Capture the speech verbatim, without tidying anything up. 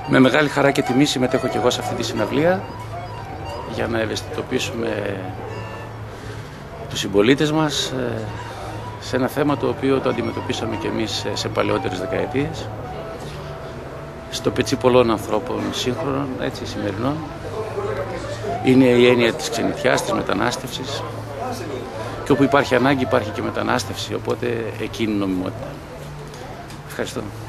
Με μεγάλη χαρά και τιμή συμμετέχω και εγώ σε αυτή τη συναυλία για να ευαισθητοποιήσουμε τους συμπολίτες μας σε ένα θέμα το οποίο το αντιμετωπίσαμε και εμείς σε παλαιότερες δεκαετίες, στο πετσί πολλών ανθρώπων σύγχρονων, έτσι σημερινών. Είναι η έννοια της ξενιτιάς, της μετανάστευσης, και όπου υπάρχει ανάγκη υπάρχει και μετανάστευση, οπότε εκεί είναι η νομιμότητα. Ευχαριστώ.